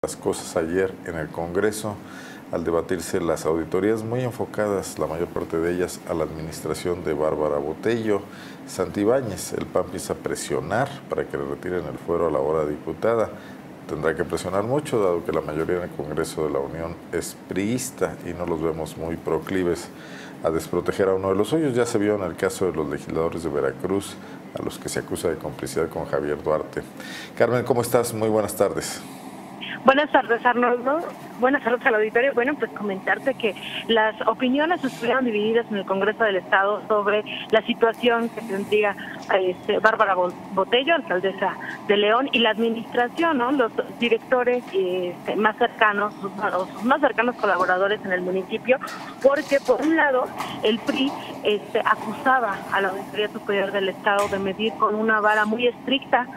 Las cosas ayer en el Congreso al debatirse las auditorías muy enfocadas, la mayor parte de ellas, a la administración de Bárbara Botello. Santibáñez, el PAN empieza a presionar para que le retiren el fuero a la ahora diputada. Tendrá que presionar mucho, dado que la mayoría en el Congreso de la Unión es priista y no los vemos muy proclives a desproteger a uno de los suyos. Ya se vio en el caso de los legisladores de Veracruz, a los que se acusa de complicidad con Javier Duarte. Carmen, ¿cómo estás? Muy buenas tardes. Buenas tardes, Arnoldo. Buenas tardes al auditorio. Bueno, pues comentarte que las opiniones estuvieron divididas en el Congreso del Estado sobre la situación que tendría Bárbara Botello, alcaldesa de León, y la administración, ¿no? Los directores más cercanos, sus más cercanos colaboradores en el municipio, porque por un lado el PRI acusaba a la Auditoría Superior del Estado de medir con una vara muy estricta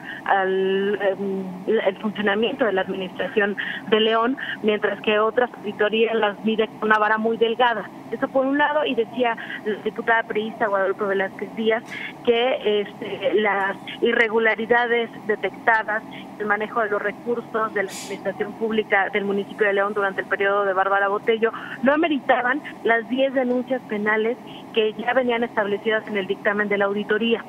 el funcionamiento de la administración de León, mientras que otras auditorías las mide con una vara muy delgada. Eso por un lado, y decía la diputada priista Guadalupe Velázquez Díaz que las irregularidades detectadas, el manejo de los recursos de la administración pública del municipio de León durante el periodo de Bárbara Botello no ameritaban las 10 denuncias penales que ya venían establecidas en el dictamen de la auditoría.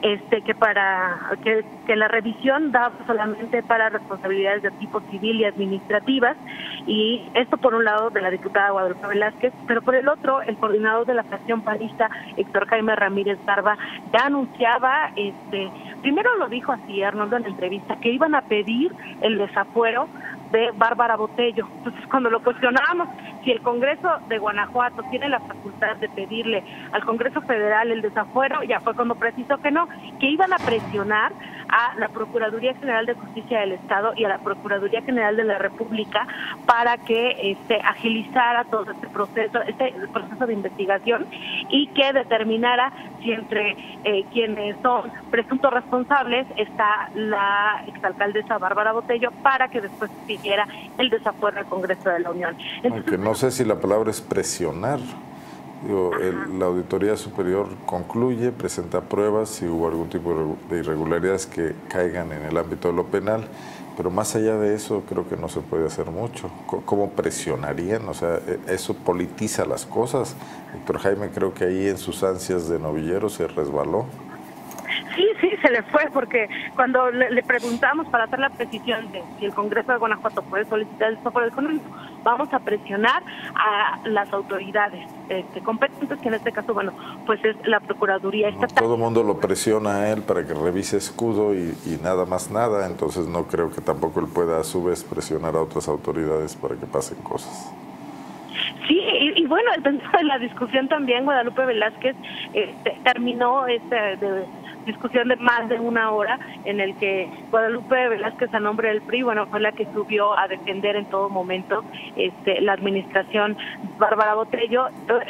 Que la revisión daba solamente para responsabilidades de tipo civil y administrativas, y esto por un lado de la diputada Guadalupe Velázquez, pero por el otro el coordinador de la fracción panista, Héctor Jaime Ramírez Barba, ya anunciaba, primero lo dijo así Arnoldo en la entrevista, que iban a pedir el desafuero de Bárbara Botello. Entonces, cuando lo cuestionábamos, si el Congreso de Guanajuato tiene la facultad de pedirle al Congreso Federal el desafuero, ya fue cuando precisó que no, que iban a presionar a la Procuraduría General de Justicia del Estado y a la Procuraduría General de la República para que agilizara todo este proceso de investigación, y que determinara si entre quienes son presuntos responsables está la exalcaldesa Bárbara Botello, para que después pidiera el desafuero al Congreso de la Unión. Entonces, aunque no sé si la palabra es presionar. Digo, la Auditoría Superior concluye, presenta pruebas si hubo algún tipo de irregularidades que caigan en el ámbito de lo penal, pero más allá de eso creo que no se puede hacer mucho. ¿Cómo presionarían? O sea, eso politiza las cosas. Héctor Jaime creo que ahí en sus ansias de novillero se resbaló. Sí, se le fue, porque cuando le preguntamos para hacer la precisión de si el Congreso de Guanajuato puede solicitar el desafuero económico, vamos a presionar a las autoridades competentes, que en este caso, bueno, pues es la Procuraduría Estatal. Todo el mundo lo presiona a él para que revise escudo y nada más nada, entonces no creo que tampoco él pueda a su vez presionar a otras autoridades para que pasen cosas. Sí, y bueno, dentro de la discusión también Guadalupe Velázquez terminó discusión de más de una hora, en el que Guadalupe Velázquez, a nombre del PRI, bueno, fue la que subió a defender en todo momento la administración Bárbara Botello.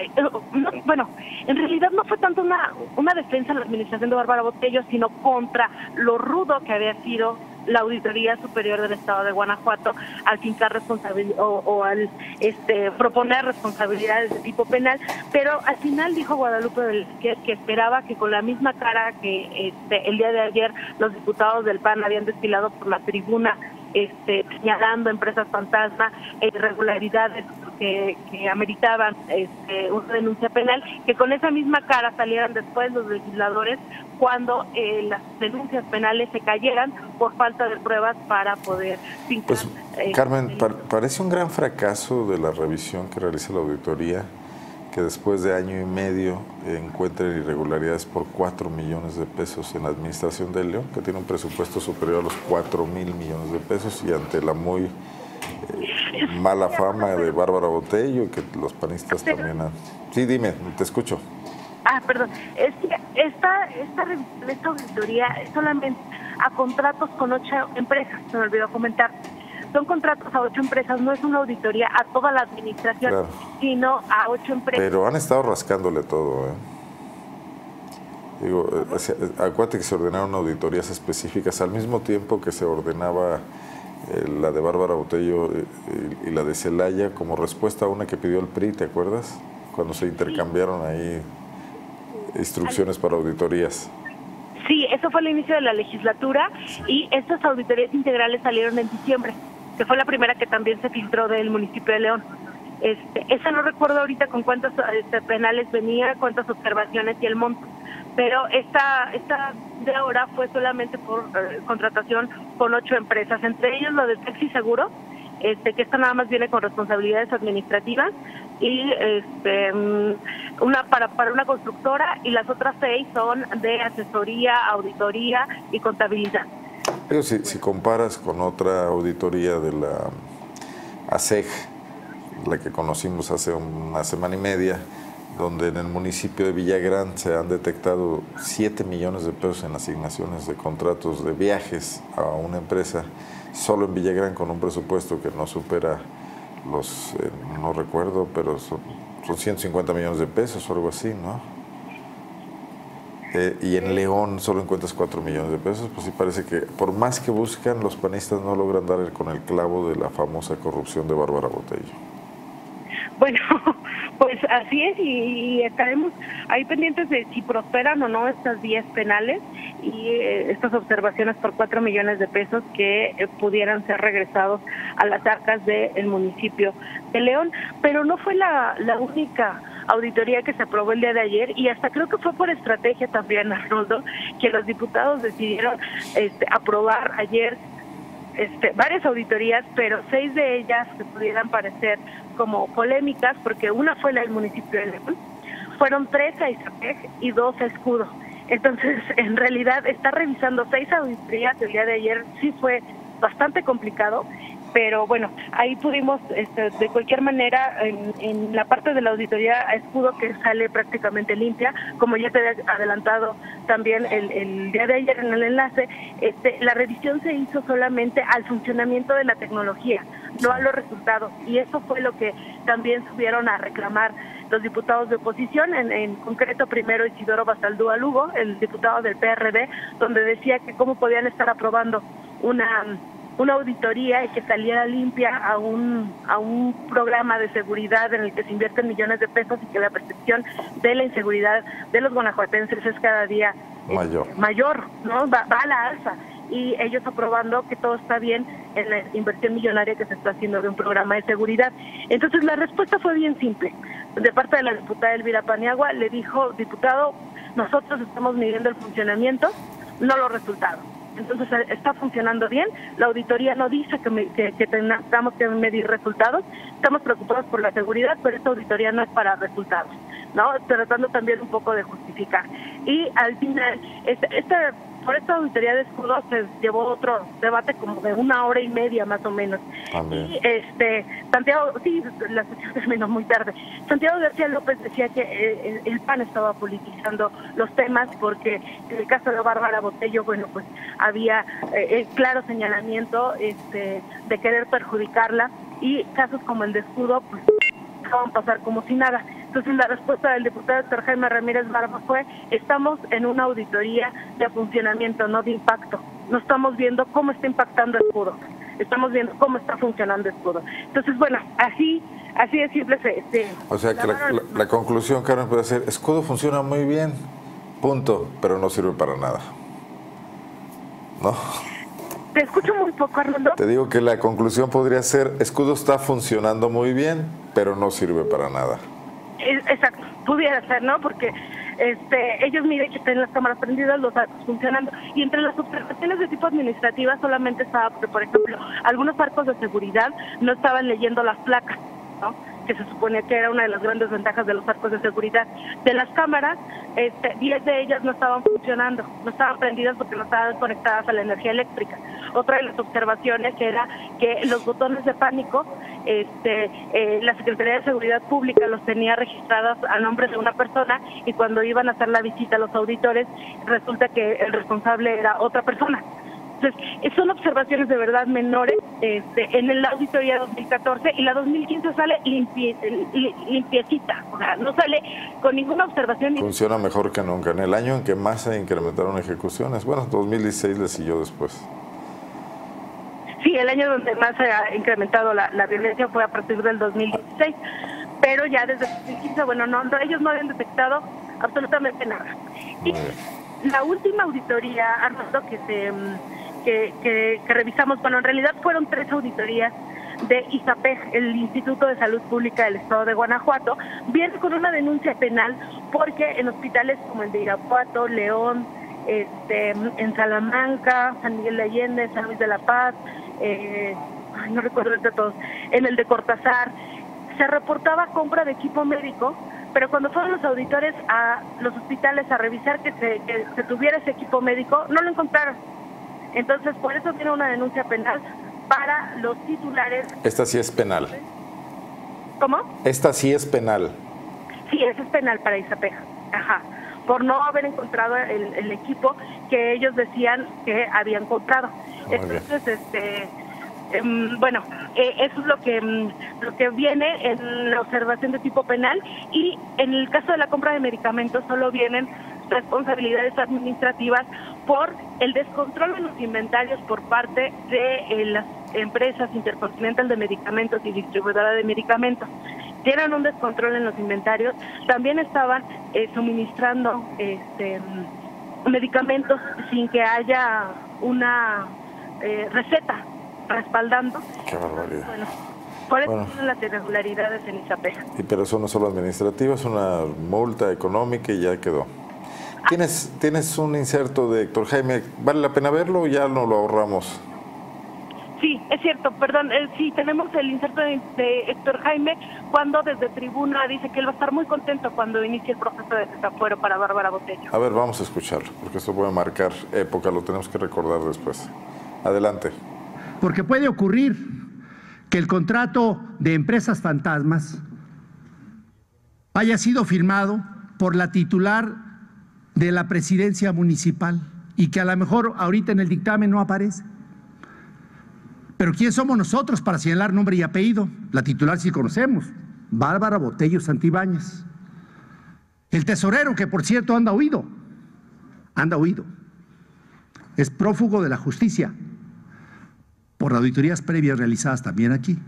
Bueno, en realidad no fue tanto una defensa de la administración de Bárbara Botello, sino contra lo rudo que había sido la Auditoría Superior del Estado de Guanajuato al fincar responsabilidad o al proponer responsabilidades de tipo penal, pero al final dijo Guadalupe que esperaba que con la misma cara que el día de ayer los diputados del PAN habían desfilado por la tribuna señalando empresas fantasma e irregularidades que ameritaban una denuncia penal, que con esa misma cara salieran después los legisladores cuando las denuncias penales se cayeran por falta de pruebas para poder fincar. Pues, Carmen, parece un gran fracaso de la revisión que realiza la auditoría, que después de año y medio encuentren irregularidades por 4 millones de pesos en la administración de León, que tiene un presupuesto superior a los 4,000 millones de pesos, y ante la muy mala fama de Bárbara Botello, que los panistas también han... Sí, dime, te escucho. Perdón, es que esta auditoría es solamente a contratos con 8 empresas, se me olvidó comentar. Son contratos a 8 empresas, no es una auditoría a toda la administración, claro, sino a 8 empresas. Pero han estado rascándole todo, Digo, acuérdate que se ordenaron auditorías específicas al mismo tiempo que se ordenaba la de Bárbara Botello y la de Celaya como respuesta a una que pidió el PRI, ¿te acuerdas? Cuando se intercambiaron ahí instrucciones para auditorías. Sí, eso fue el inicio de la legislatura, y estas auditorías integrales salieron en diciembre. que fue la primera que también se filtró del municipio de León. Esa no recuerdo ahorita con cuántos penales venía, cuántas observaciones y el monto, pero esta de ahora fue solamente por contratación con 8 empresas, entre ellos lo de Taxi Seguro, que esta nada más viene con responsabilidades administrativas, y una para una constructora, y las otras 6 son de asesoría, auditoría y contabilidad. Pero si comparas con otra auditoría de la ASEG, la que conocimos hace una semana y media, donde en el municipio de Villagrán se han detectado 7 millones de pesos en asignaciones de contratos de viajes a una empresa, solo en Villagrán, con un presupuesto que no supera los, no recuerdo, pero son 150 millones de pesos o algo así, ¿no? Y en León solo encuentras 4 millones de pesos, pues sí parece que por más que buscan, los panistas no logran dar con el clavo de la famosa corrupción de Bárbara Botello. Bueno, pues así es, y estaremos ahí pendientes de si prosperan o no estas 10 penales y estas observaciones por 4 millones de pesos que pudieran ser regresados a las arcas del municipio de León. Pero no fue la única auditoría que se aprobó el día de ayer, y hasta creo que fue por estrategia también, Arnoldo, que los diputados decidieron aprobar ayer varias auditorías, pero 6 de ellas que pudieran parecer como polémicas, porque una fue la del municipio de León, fueron 3 a Izapeg y 2 a Escudo. Entonces, en realidad, estar revisando 6 auditorías el día de ayer sí fue bastante complicado, pero bueno, ahí pudimos, de cualquier manera, en la parte de la auditoría a Escudo, que sale prácticamente limpia, como ya te había adelantado también el día de ayer en el enlace, la revisión se hizo solamente al funcionamiento de la tecnología, no a los resultados, y eso fue lo que también subieron a reclamar los diputados de oposición, en concreto primero Isidoro Basaldúa Lugo, el diputado del PRD, donde decía que cómo podían estar aprobando una auditoría y que saliera limpia a un programa de seguridad en el que se invierten millones de pesos, y que la percepción de la inseguridad de los guanajuatenses es cada día mayor, ¿no? Va a la alza, y ellos aprobando que todo está bien en la inversión millonaria que se está haciendo de un programa de seguridad. Entonces la respuesta fue bien simple. De parte de la diputada Elvira Paniagua, le dijo: diputado, nosotros estamos midiendo el funcionamiento, no los resultados. Entonces está funcionando bien, la auditoría no dice que tengamos que medir resultados, estamos preocupados por la seguridad, pero esta auditoría no es para resultados, ¿no? Tratando también un poco de justificar. Y al final, por esta auditoría de Escudo se llevó otro debate como de 1 hora y media más o menos. También. Y Santiago, sí, la sesión terminó muy tarde. Santiago García López decía que el PAN estaba politizando los temas, porque en el caso de Bárbara Botello, bueno, pues había claro señalamiento de querer perjudicarla, y casos como el de Escudo, pues dejaban pasar como si nada. Entonces la respuesta del diputado Héctor Jaime Ramírez Barba fue: estamos en una auditoría de funcionamiento, no de impacto. No estamos viendo cómo está impactando Escudo, estamos viendo cómo está funcionando Escudo. Entonces, bueno, así de simple o sea que la conclusión, Carmen, puede ser: Escudo funciona muy bien, punto, pero no sirve para nada, ¿no? Te escucho muy poco, Arnoldo. Te digo que la conclusión podría ser: Escudo está funcionando muy bien, pero no sirve para nada. Exacto, pudiera ser, ¿no? Porque ellos miden que tienen las cámaras prendidas, los arcos funcionando, y entre las observaciones de tipo administrativa solamente estaba, por ejemplo, algunos arcos de seguridad no estaban leyendo las placas, ¿no? Que se suponía que era una de las grandes ventajas de los arcos de seguridad. De las cámaras, 10 de ellas no estaban funcionando, no estaban prendidas porque no estaban conectadas a la energía eléctrica. Otra de las observaciones era que los botones de pánico, la Secretaría de Seguridad Pública los tenía registrados a nombre de una persona, y cuando iban a hacer la visita a los auditores, resulta que el responsable era otra persona. Entonces, son observaciones de verdad menores en la auditoría 2014, y la 2015 sale limpiecita, o sea, no sale con ninguna observación. Funciona mejor que nunca. En el año en que más se incrementaron ejecuciones, bueno, 2016 le siguió después. Sí, el año donde más se ha incrementado la violencia fue a partir del 2016, pero ya desde 2015, bueno, ellos no habían detectado absolutamente nada. Y la última auditoría, Arnoldo, que que revisamos, bueno, en realidad fueron 3 auditorías de ISAPEG, el Instituto de Salud Pública del Estado de Guanajuato, viene con una denuncia penal porque en hospitales como el de Irapuato, León, en Salamanca, San Miguel de Allende, San Luis de la Paz, no recuerdo de todos, en el de Cortázar, se reportaba compra de equipo médico, pero cuando fueron los auditores a los hospitales a revisar que se tuviera ese equipo médico, no lo encontraron. Entonces, por eso tiene una denuncia penal para los titulares. Esta sí es penal. ¿Cómo? Esta sí es penal. Sí, esa es penal para ISAPEG. Ajá. Por no haber encontrado el equipo que ellos decían que habían comprado. Entonces, bueno, eso es lo que viene en la observación de tipo penal, y en el caso de la compra de medicamentos solo vienen responsabilidades administrativas por el descontrol en los inventarios por parte de las empresas Intercontinental de Medicamentos y distribuidora de medicamentos. Tienen un descontrol en los inventarios, también estaban suministrando medicamentos sin que haya una receta respaldando. Qué barbaridad. Bueno, por eso son las irregularidades en ISAPEG. Pero eso no es solo administrativo, es una multa económica y ya quedó. ¿Tienes un inserto de Héctor Jaime? ¿Vale la pena verlo o ya no lo ahorramos? Sí, es cierto, perdón, sí, tenemos el inserto de Héctor Jaime cuando desde tribuna dice que él va a estar muy contento cuando inicie el proceso de desafuero para Bárbara Botello. A ver, vamos a escucharlo, porque esto puede marcar época, lo tenemos que recordar después. Adelante. Porque puede ocurrir que el contrato de empresas fantasmas haya sido firmado por la titular de la presidencia municipal y que a lo mejor ahorita en el dictamen no aparece. Pero ¿quién somos nosotros para señalar nombre y apellido? La titular sí conocemos, Bárbara Botello Santibáñez. El tesorero, que por cierto anda huido, es prófugo de la justicia por auditorías previas realizadas también aquí.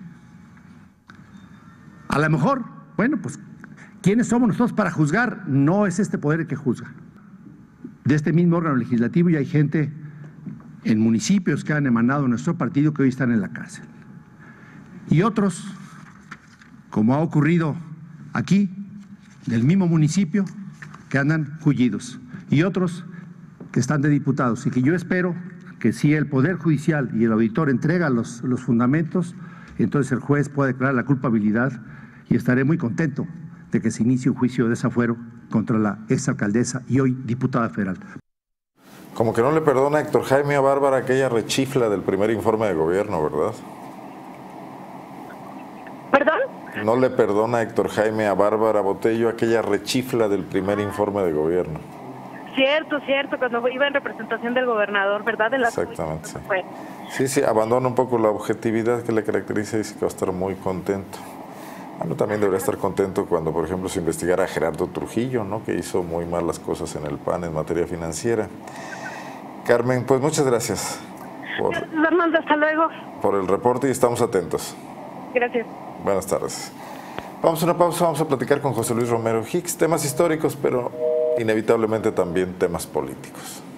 A lo mejor, bueno, pues, ¿quiénes somos nosotros para juzgar? No es este poder el que juzga. De este mismo órgano legislativo, y hay gente en municipios que han emanado nuestro partido que hoy están en la cárcel. Y otros, como ha ocurrido aquí, del mismo municipio, que andan huidos. Y otros que están de diputados. Y que yo espero que si el Poder Judicial y el auditor entregan los fundamentos, entonces el juez pueda declarar la culpabilidad, y estaré muy contento de que se inicie un juicio de desafuero contra la exalcaldesa y hoy diputada federal. Como que no le perdona Héctor Jaime a Bárbara aquella rechifla del primer informe de gobierno, ¿verdad? ¿Perdón? No le perdona Héctor Jaime a Bárbara Botello aquella rechifla del primer informe de gobierno. Cierto, cuando iba en representación del gobernador, ¿verdad? Exactamente. Sí, abandona un poco la objetividad que le caracteriza y dice que va a estar muy contento. Bueno, también debería estar contento cuando, por ejemplo, se investigara a Gerardo Trujillo, ¿no?, que hizo muy malas cosas en el PAN en materia financiera. Carmen, pues muchas gracias Fernando, hasta luego. por el reporte y estamos atentos. Gracias. Buenas tardes. Vamos a una pausa, vamos a platicar con José Luis Romero Hicks, temas históricos, pero inevitablemente también temas políticos.